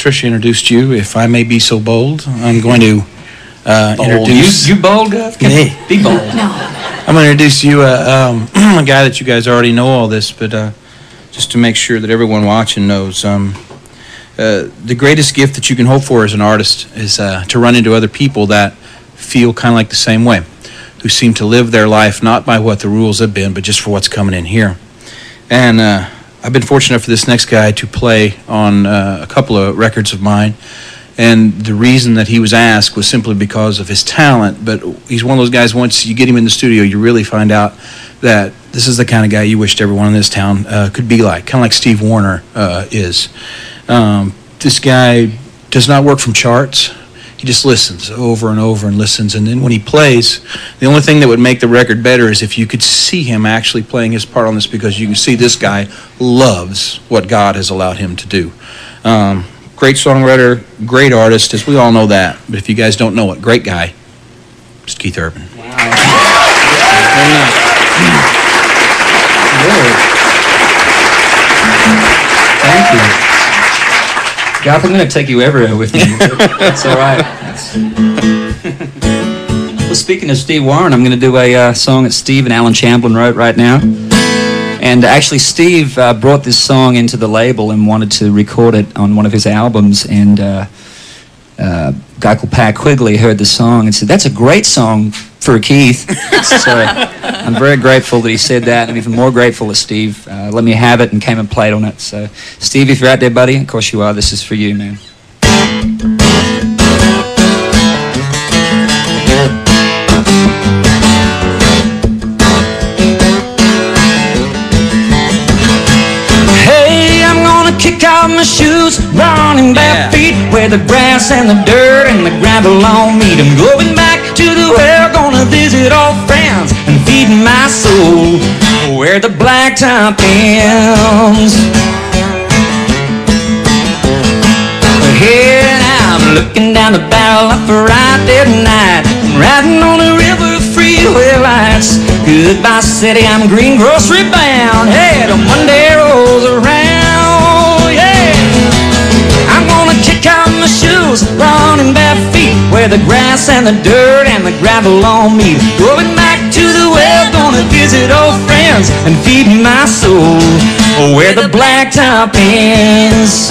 Trisha introduced you, if I may be so bold, I'm going to introduce... You bold, Garth? Be bold. No. I'm going to introduce you a guy that you guys already know all this, but just to make sure that everyone watching knows, the greatest gift that you can hope for as an artist is to run into other people that feel kind of like the same way, who seem to live their life not by what the rules have been, but just for what's coming in here. And I've been fortunate for this next guy to play on a couple of records of mine, and the reason that he was asked was simply because of his talent. But he's one of those guys, once you get him in the studio, you really find out that this is the kind of guy you wished everyone in this town could be like, kind of like Steve Wariner is. This guy does not work from charts. He just listens over and over and listens, and then when he plays, the only thing that would make the record better is if you could see him actually playing his part on this, because you can see this guy loves what God has allowed him to do. Great songwriter, great artist, as we all know that, but if you guys don't know it, great guy, it's Keith Urban. Wow. Thank you. Garth, I'm going to take you everywhere with me. That's all right. Well, speaking of Steve Wariner, I'm going to do a song that Steve and Alan Champlin wrote right now. And actually, Steve brought this song into the label and wanted to record it on one of his albums. And a guy called Pat Quigley heard the song and said, "That's a great song for Keith." So I'm very grateful that he said that, and even more grateful that Steve let me have it and came and played on it. So, Steve, if you're out there, buddy, of course you are, this is for you, man. Hey, I'm gonna kick off my shoes, running bare feet, where the grass and the dirt and the gravel all meet. I'm going back to the well, gonna visit old friends and feed my soul where the blacktop ends. Here I'm looking down the barrel of a Friday night, riding on the river freeway lights. Goodbye city, I'm green grocery bound. Hey, the Monday rolls around, yeah. I'm gonna kick out my shoes, running bare feet, where the grass and the dirt and the gravel all meet. Going back to the well, gonna visit old friends and feed my soul where the blacktop ends.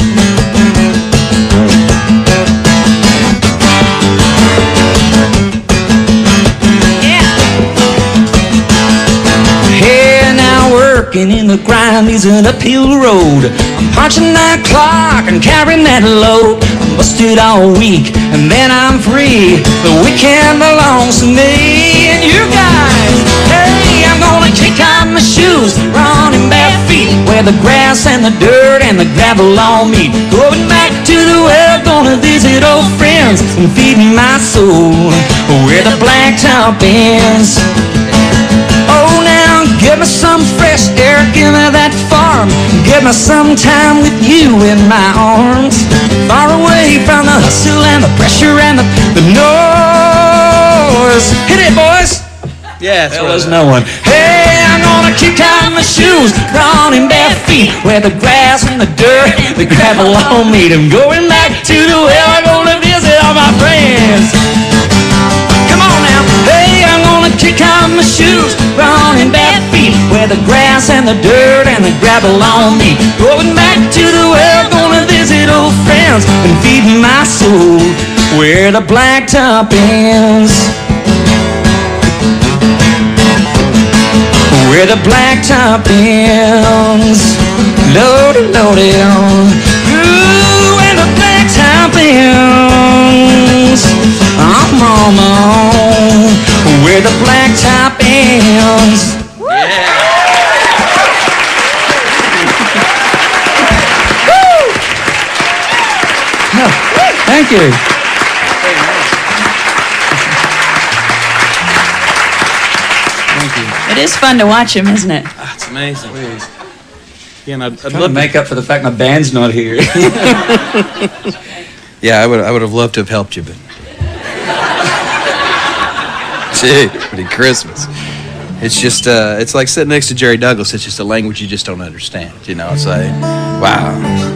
Working in the grind is an uphill road. I'm punching that clock and carrying that load. I'm busted all week and then I'm free. The weekend belongs to me and you guys. Hey, I'm gonna kick out my shoes, running bare feet, where the grass and the dirt and the gravel all meet. Going back to the well, gonna visit old friends and feed my soul where the blacktop ends. Oh, now give me some fresh air, give me that farm, give me some time with you in my arms, far away from the hustle and the pressure and the noise. Hit it, boys. Yeah, well, there's no one. Hey, I'm gonna kick out my shoes, running bare feet, where the grass and the dirt, the gravel all meet. I'm going back to the well, I'm gonna visit all my friends. Come on now. Hey, I'm gonna kick out my shoes, running bare feet, where the grass and the dirt and the gravel on me. Going back to the well, gonna visit old friends and feed my soul where the blacktop ends. Where the blacktop ends. Loaded, loaded on. Ooh, where the blacktop ends. I'm on. Where the blacktop ends. Yeah. Thank you. Thank you. It is fun to watch him, isn't it? Oh, it's amazing. Please. Yeah, and I'd Trying love to make up for the fact my band's not here. Yeah, I would have loved to have helped you, but gee, pretty Christmas. It's just it's like sitting next to Jerry Douglas. It's just a language you just don't understand. You know, it's like, wow.